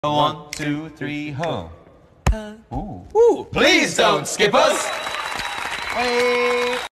1, 2, 3, ho. Ooh. Please don't skip us. Hey.